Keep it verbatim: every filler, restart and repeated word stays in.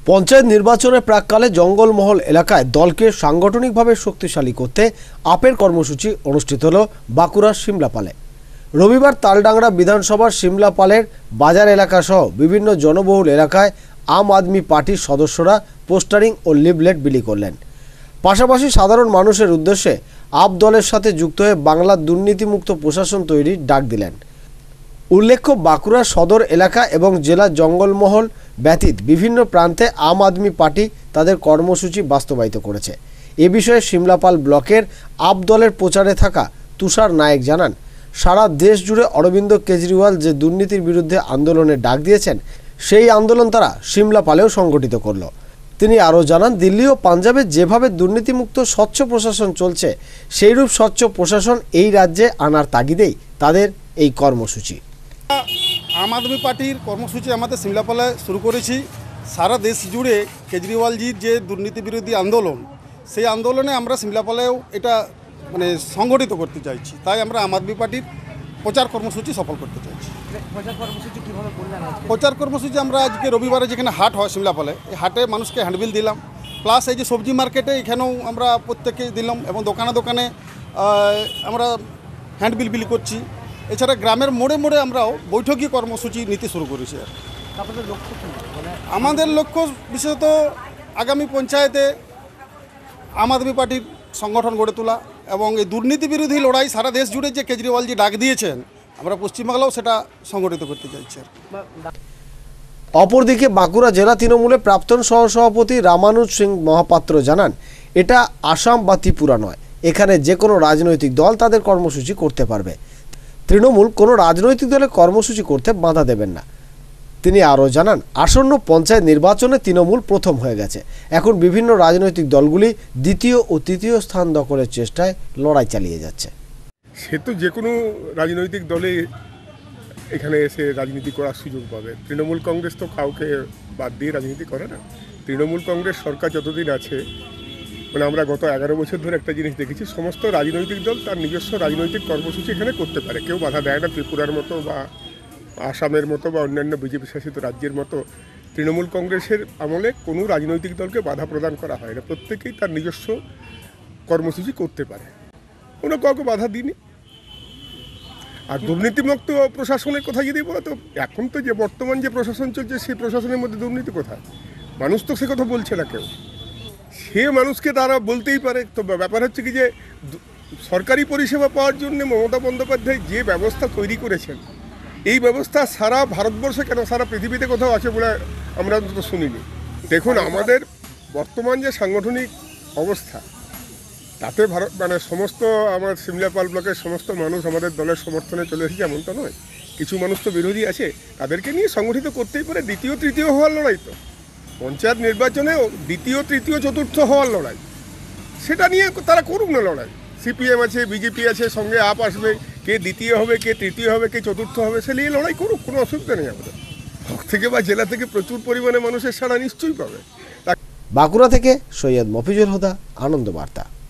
পঞ্চায়েত নির্বাচনের প্রাককালে জঙ্গলমহল এলাকায় দলকে সাংগঠনিকভাবে শক্তিশালী করতে আপের কর্মসূচি অনুষ্ঠিত হল বাঁকুড়ার সিমলাপালে। রবিবার তালডাংরা বিধানসভার সিমলাপালের বাজার এলাকা সহ বিভিন্ন জনবহুল এলাকায় আম আদমি পার্টির সদস্যরা পোস্টারিং ও লিফলেট বিলি করলেন। পাশাপাশি সাধারণ মানুষের উদ্দেশ্যে আপ দলের সাথে যুক্ত হয়ে বাংলার দুর্নীতিমুক্ত প্রশাসন তৈরির ডাক দিলেন। উল্লেখ্য, বাঁকুড়া সদর এলাকা এবং জেলার জঙ্গলমহল ব্যতীত বিভিন্ন প্রান্তে আম আদমি পার্টি তাদের কর্মসূচি বাস্তবায়িত করেছে। এ বিষয়ে সিমলাপাল ব্লকের আপ দলের প্রচারে থাকা তুষার নায়েক জানান, সারা দেশ জুড়ে অরবিন্দ কেজরিওয়াল যে দুর্নীতির বিরুদ্ধে আন্দোলনের ডাক দিয়েছেন, সেই আন্দোলন তারা সিমলাপালেও সংগঠিত করল। তিনি আরও জানান, দিল্লি ও পাঞ্জাবে যেভাবে দুর্নীতিমুক্ত স্বচ্ছ প্রশাসন চলছে, সেইরূপ স্বচ্ছ প্রশাসন এই রাজ্যে আনার তাগিদেই তাদের এই কর্মসূচি। আম আদমি পার্টির কর্মসূচি আমাদের সিমলাপালে শুরু করেছি। সারা দেশ জুড়ে কেজরিওয়ালজির যে দুর্নীতি বিরোধী আন্দোলন, সেই আন্দোলনে আমরা সিমলাপালেও এটা মানে সংগঠিত করতে চাইছি। তাই আমরা আম আদমি পার্টির প্রচার কর্মসূচি সফল করতে চাইছি। প্রচার কর্মসূচি কীভাবে করলেন? প্রচার কর্মসূচি আমরা আজকে রবিবারে যেখানে হাট হয় সিমলাপালে, এই হাটে মানুষকে হ্যান্ডবিল দিলাম, প্লাস এই যে সবজি মার্কেটে এখানেও আমরা প্রত্যেককে দিলাম এবং দোকানে দোকানে আমরা হ্যান্ডবিল বিলি করছি। এছাড়া গ্রামের মোড়ে মোড়ে আমরাও বৈঠকি কর্মসূচি নিতে শুরু করেছি। আর আপনাদের লক্ষ্য কী? আমাদের লক্ষ্য বিশেষত আগামী পঞ্চায়েতে আম আদমি পার্টির সংগঠন গড়ে তোলা এবং এই দুর্নীতি বিরোধী লড়াই সারা দেশ জুড়ে যে কেজরিওয়ালজি ডাক দিয়েছেন, আমরা পশ্চিমবাংলাও সেটা সংগঠিত করতে চাইছি। অপরদিকে বাঁকুড়া জেলা তৃণমূলের প্রাক্তন সহসভাপতি রামানুজ সিং মহাপাত্র জানান, এটা আসাম বা ত্রিপুরা নয়, এখানে যে কোনো রাজনৈতিক দল তাদের কর্মসূচি করতে পারবে। তৃণমূল কোনো রাজনৈতিক দলে কর্মসূচি করতে বাধা দেবেন না। তিনি আরও জানান, আসন্ন পঞ্চায়েত নির্বাচনে তৃণমূল প্রথম হয়ে গেছে, এখন বিভিন্ন রাজনৈতিক দলগুলি দ্বিতীয় ও তৃতীয় স্থান দখলের চেষ্টায় লড়াই চালিয়ে যাচ্ছে। সে তো যে কোনো রাজনৈতিক দলে এখানে এসে রাজনীতি করার সুযোগ পাবে। তৃণমূল কংগ্রেস তো কাউকে বাদ দিয়ে রাজনীতি করে না। তৃণমূল কংগ্রেস সরকার যতদিন আছে, মানে আমরা গত এগারো বছর ধরে একটা জিনিস দেখেছি, সমস্ত রাজনৈতিক দল তার নিজস্ব রাজনৈতিক কর্মসূচি এখানে করতে পারে, কেউ বাধা দেয় না। ত্রিপুরার মতো বা আসামের মতো বা অন্যান্য বিজেপি শাসিত রাজ্যের মতো তৃণমূল কংগ্রেসের আমলে কোনো রাজনৈতিক দলকে বাধা প্রদান করা হয় না। প্রত্যেকেই তার নিজস্ব কর্মসূচি করতে পারে, কোনো কাউকে বাধা দিইনি। আর দুর্নীতিমুক্ত প্রশাসনের কথা যদি বলো, তো এখন তো যে বর্তমান যে প্রশাসন চলছে, সেই প্রশাসনের মধ্যে দুর্নীতি কোথায়? মানুষ তো সে কথা বলছে না কেউ। সে মানুষকে তারা বলতেই পারে। তো ব্যাপার হচ্ছে কি, যে সরকারি পরিষেবা পাওয়ার জন্য মমতা বন্দ্যোপাধ্যায় যে ব্যবস্থা তৈরি করেছেন, এই ব্যবস্থা সারা ভারতবর্ষে কেন সারা পৃথিবীতে কোথাও আছে বলে আমরা অন্তত শুনিনি। দেখুন, আমাদের বর্তমান যে সাংগঠনিক অবস্থা, তাতে ভারত মানে সমস্ত আমার সিমলাপাল ব্লকের সমস্ত মানুষ আমাদের দলের সমর্থনে চলে এসেছে এমন তো নয়। কিছু মানুষ তো বিরোধী আছে, তাদেরকে নিয়ে সংগঠিত করতেই পারে। দ্বিতীয় তৃতীয় হওয়ার লড়াই তো পঞ্চায়েত নির্বাচনে দ্বিতীয় তৃতীয় চতুর্থ হওয়ার লড়াই, সেটা নিয়ে তারা করুক না লড়াই। সিপিএম আছে, বিজেপি আছে, সঙ্গে আপ আসবে, কে দ্বিতীয় হবে, কে তৃতীয় হবে, কে চতুর্থ হবে, সে নিয়ে লড়াই করুক, কোনো অসুবিধা নেই। আমাদের ব্লক থেকে বা জেলা থেকে প্রচুর পরিমাণে মানুষের সাড়া নিশ্চয়ই পাবে। বাঁকুড়া থেকে সৈয়দ মফিজুল হুদা, আনন্দ বার্তা।